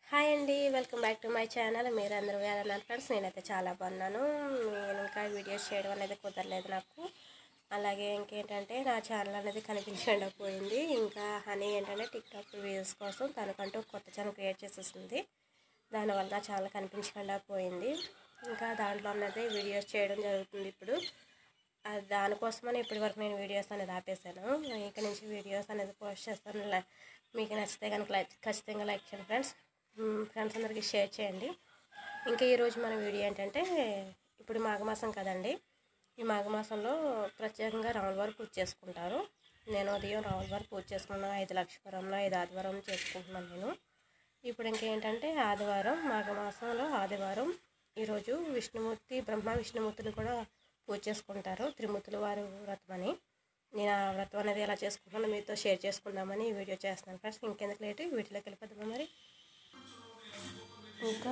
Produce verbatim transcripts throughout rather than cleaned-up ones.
Hi అండి, welcome back to my channel. మీరు అందరూ వేరన్నారు ఫ్రెండ్స్. నేనైతే చాలా బాగున్నాను. నేను ఇంకా వీడియోస్ చేయడం అనేది కుదరలేదు నాకు. అలాగే ఇంకేంటంటే నా ఛానల్ అనేది కనిపించకుండా పోయింది. ఇంకా హనీ ఏంటంటే టిక్టాక్ వీడియోస్ కోసం తనకంటూ కొత్త ఛానల్ క్రియేట్ చేసేసింది. దానివల్ల నా ఛానల్ కనిపించకుండా పోయింది. ఇంకా దాంట్లో అనేది వీడియోస్ చేయడం జరుగుతుంది ఇప్పుడు. దానికోసమని ఇప్పటి వరకు నేను వీడియోస్ అనేది ఆపేసాను. ఇక్కడ నుంచి వీడియోస్ అనేది పోస్ట్ చేస్తాను. మీకు నచ్చితే కనుక లైక్ ఖచ్చితంగా లైక్ చేయండి ఫ్రెండ్స్. ఫ్రెండ్స్ అందరికీ షేర్ చేయండి. ఇంకా ఈరోజు మన వీడియో ఏంటంటే, ఇప్పుడు మాఘమాసం కదండి. ఈ మాఘమాసంలో ప్రత్యేకంగా రాముల వారు పూజ చేసుకుంటారు. నేను ఉదయం రాముల వారు పూజ చేసుకున్నాను. ఐదు లక్షపురంలో ఐదు ఆదివారం చేసుకుంటున్నాను నేను. ఇప్పుడు ఇంకేంటంటే ఆదివారం, మాఘమాసంలో ఆదివారం ఈరోజు విష్ణుమూర్తి బ్రహ్మ విష్ణుమూర్తిని కూడా పూజ చేసుకుంటారు. త్రిమూర్తుల వారు వ్రతం అని. నేను ఆ వ్రతం అనేది ఎలా చేసుకుంటున్నాను మీతో షేర్ చేసుకుందామని ఈ వీడియో చేస్తున్నాను ఫ్రెండ్స్. ఇంకెందుకు లేటు వీటిలోకి వెళ్ళిపోదామా మరి. ఇంకా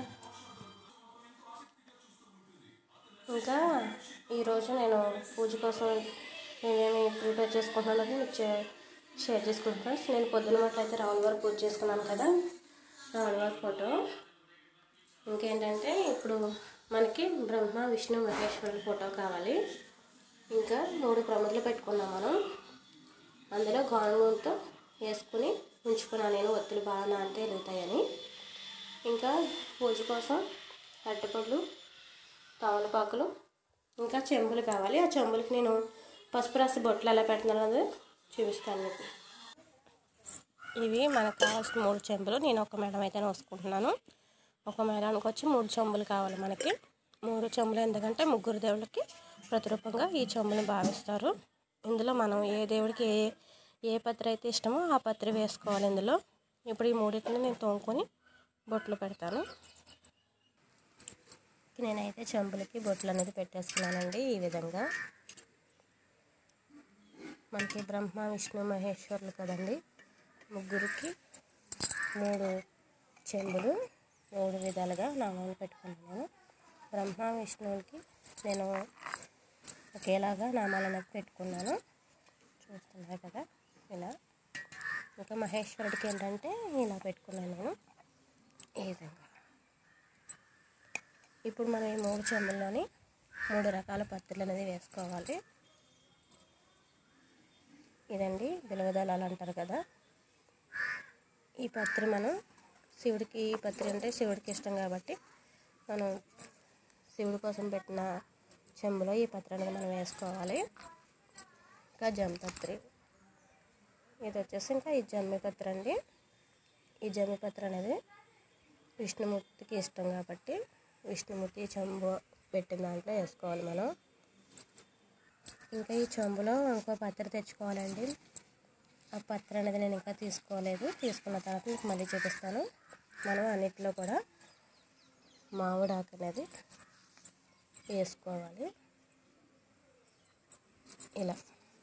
ఇంకా ఈరోజు నేను పూజ కోసం నేనేమి ప్రిపేర్ చేసుకుంటున్నాను మీకు షేర్ చేసుకుంటాను ఫ్రెండ్స్. నేను పొద్దున్న మాట అయితే రాముల వారు పూజ చేసుకున్నాను కదా, రాముల వారి ఫోటో. ఇంకేంటంటే ఇప్పుడు మనకి బ్రహ్మ విష్ణు మహేశ్వరుల ఫోటో కావాలి. ఇంకా మూడు ప్రమిదలు పెట్టుకున్నాం మనం. అందులో గానుగుతో వేసుకుని ఉంచుకున్నాను నేను, ఒత్తులు బాగా అంటే వెలుగుతాయని. ఇంకా పూజ కోసం అరటిపళ్ళు, తమలపాకులు, ఇంకా చెంబులు కావాలి. ఆ చెంబులకి నేను పసుపు రాసి బొట్లు ఎలా పెడుతున్నానో చూపిస్తాను మీకు. ఇవి మనకు కావాల్సిన మూడు చెంబులు. నేను ఒక మేడం అయితే వేసుకుంటున్నాను. ఒక మేడానికి వచ్చి మూడు చెంబులు కావాలి మనకి. మూడు చెంబులు ఎందుకంటే ముగ్గురు దేవుళ్ళకి ప్రతిరూపంగా ఈ చెంబుని భావిస్తారు. ఇందులో మనం ఏ దేవుడికి ఏ ఏ పత్రి అయితే ఇష్టమో ఆ పత్రి వేసుకోవాలి ఇందులో. ఇప్పుడు ఈ మూడింటిని నేను తోముకొని బొట్లు పెడతాను. నేనైతే చెంబులకి బొట్లు అనేది పెట్టేస్తున్నానండి. ఈ విధంగా మనకి బ్రహ్మ విష్ణు మహేశ్వరులు కదండి, ముగ్గురికి మూడు చెంబులు మూడు విధాలుగా నామాలు పెట్టుకున్నాను. బ్రహ్మ విష్ణువుకి నేను ఒకేలాగా నామాలు అనేది పెట్టుకున్నాను, చూస్తున్నారు కదా ఇలా. ఇంకా మహేశ్వరుడికి ఏంటంటే ఇలా పెట్టుకున్నాను నేను ఈ విధంగా. ఇప్పుడు మనం ఈ మూడు చెంబుల్లోని మూడు రకాల పత్రులు అనేది వేసుకోవాలి. ఇదండి బిలవదళాలు అంటారు కదా, ఈ పత్రి మనం శివుడికి, ఈ పత్రి అంటే శివుడికి ఇష్టం కాబట్టి మనం శివుడి కోసం పెట్టిన చెంబులో ఈ పత్రి అనేది మనం వేసుకోవాలి. ఇంకా జమ్మిపత్రి, ఇది వచ్చేసి ఇంకా ఈ జమ్మిపత్రి అండి. ఈ జమ్మిపత్రి అనేది విష్ణుమూర్తికి ఇష్టం కాబట్టి విష్ణుమూర్తి చెంబు పెట్టిన దాంట్లో వేసుకోవాలి మనం. ఇంకా ఈ చెంబులో ఇంకో పత్రి తెచ్చుకోవాలండి. ఆ పత్రి అనేది నేను ఇంకా తీసుకోలేదు. తీసుకున్న తర్వాత మీకు మళ్ళీ చూపిస్తాను. మనం అన్నిటిలో కూడా మామిడాకు అనేది వేసుకోవాలి ఇలా.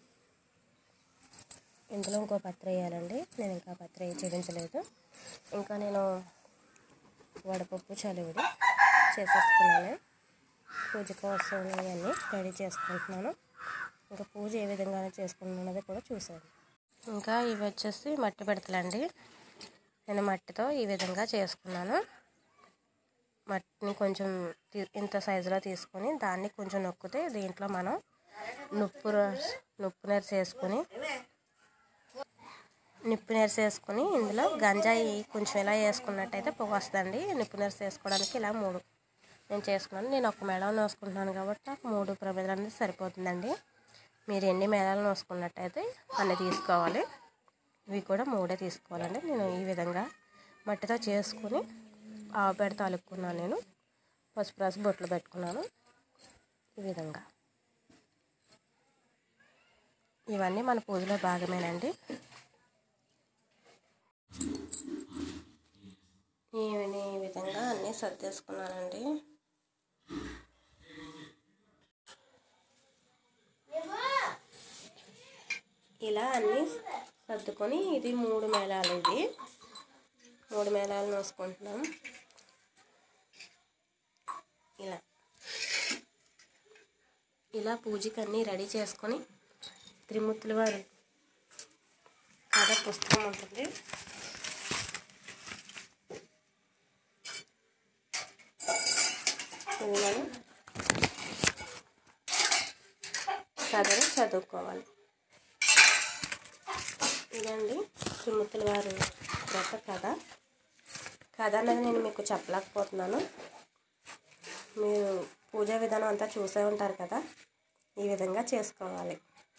ఇందులో ఇంకో పత్రి వేయాలండి. నేను ఇంకా పత్రి చూపించలేదు. ఇంకా నేను వడపప్పు చలివిడి చేసేసుకున్నాను. పూజ కోసం ఇవన్నీ రెడీ చేసుకుంటున్నాను. ఇంకా పూజ ఏ విధంగా చేసుకుంటున్నది కూడా చూసాను. ఇంకా ఇవి వచ్చేసి మట్టి పెడతలండి. నేను మట్టితో ఈ విధంగా చేసుకున్నాను. మట్టిని కొంచెం ఇంత సైజులో తీసుకొని దాన్ని కొంచెం నొక్కితే దీంట్లో మనం నుప్పు నుప్పు నెరసి వేసుకొని నిప్పు నెరసి వేసుకొని ఇందులో గంజాయి కొంచెం ఇలా వేసుకున్నట్టయితే పొగ వస్తుందండి. నిప్పు నెరసి వేసుకోవడానికి ఇలా మూడు నేను చేసుకున్నాను. నేను ఒక మేళం నోసుకుంటున్నాను కాబట్టి నాకు మూడు ప్రమిదలు అనేది సరిపోతుందండి. మీరు ఎన్ని మేళాలు నోసుకున్నట్టయితే అన్నీ తీసుకోవాలి. ఇవి కూడా మూడే తీసుకోవాలండి. నేను ఈ విధంగా మట్టితో చేసుకుని ఆవు పెడితే అలుక్కున్నాను. నేను పసుపు రాసి బొట్లు పెట్టుకున్నాను ఈ విధంగా. ఇవన్నీ మన పూజలో భాగమేనండి. ఈ విధంగా అన్నీ సర్దేసుకున్నానండి. ఇలా అన్నీ సర్దుకొని ఇది మూడు మేళాలు, ఇది మూడు మేళాలు నోసుకుంటున్నాం ఇలా. ఇలా పూజకి అన్నీ రెడీ చేసుకొని త్రిమూర్తుల వారి కథ పుస్తకం ఉంటుంది, ఇది మనం కథను చదువుకోవాలి. ఇదండి త్రిమూర్తుల వారి వ్రత కథ. కథ అనేది నేను మీకు చెప్పలేకపోతున్నాను. మీరు పూజా విధానం అంతా చూసే ఉంటారు కదా, ఈ విధంగా చేసుకోవాలి.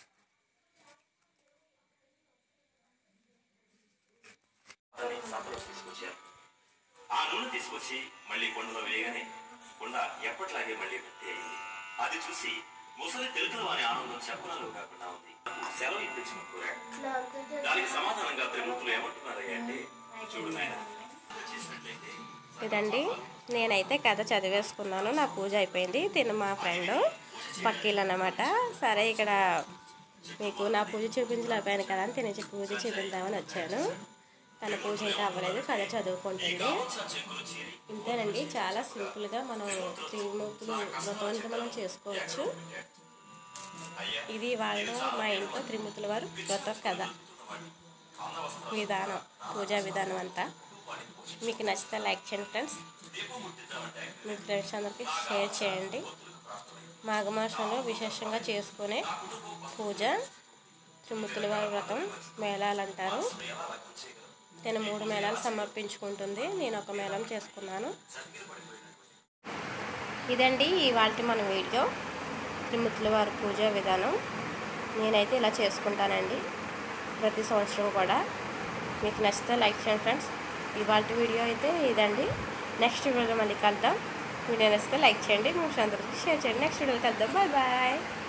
ఆ నూనె తీసుకొచ్చి మళ్ళీ కొండలో వేయగానే కొండ ఎప్పట్లాగే మళ్ళీ భర్తీ అయింది. అది చూసి ముసలి తెలుగుల వారి ఆనందం చెప్పడంలో కాకుండా ఉంది. సెలవు ఇప్పించిన కోరాడు. దానికి సమాధానంగా త్రిమూర్తులు ఏమంటున్నారయ్యా అంటే, చూడు నాయన చేసినట్లయితే ఇదండి నేనైతే కథ చదివేసుకున్నాను. నా పూజ అయిపోయింది. తిను మా ఫ్రెండ్ పక్కీలు అన్నమాట. సరే ఇక్కడ మీకు నా పూజ చూపించలేకపోయాను కదా అని తినేసి పూజ చూపించామని వచ్చాను. తన పూజ ఇంకా అవ్వలేదు, కథ చదువుకుంటుంది. ఇంతేనండి, చాలా సింపుల్గా మనం త్రిమూర్తులు వ్రతం మనం చేసుకోవచ్చు. ఇది వాళ్ళు మా ఇంట్లో త్రిమూర్తుల వారు వ్రత కథ విధానం, పూజా విధానం అంతా. మీకు నచ్చితే లైక్ చేయండి ఫ్రెండ్స్. మీ ఫ్రెండ్స్ అందరికీ షేర్ చేయండి. మాఘమాసంలో విశేషంగా చేసుకునే పూజ త్రిమూర్తుల వారి వ్రతం మేళాలు అంటారు. నేను మూడు మేళాలు సమర్పించుకుంటుంది. నేను ఒక మేళం చేసుకున్నాను. ఇదండి ఇవాళ మన వీడియో, త్రిమూర్తుల వారి పూజా విధానం. నేనైతే ఇలా చేసుకుంటానండి ప్రతి సంవత్సరం కూడా. మీకు నచ్చితే లైక్ చేయండి ఫ్రెండ్స్. ఇవాళ వీడియో అయితే ఇదండి. నెక్స్ట్ వీడియోలో మళ్ళీ కలుద్దాం. వీడియో నచ్చితే లైక్ చేయండి, మీ ఫ్రెండ్స్ అందరికీ షేర్ చేయండి. నెక్స్ట్ వీడియోలో కలుద్దాం. Bye bye.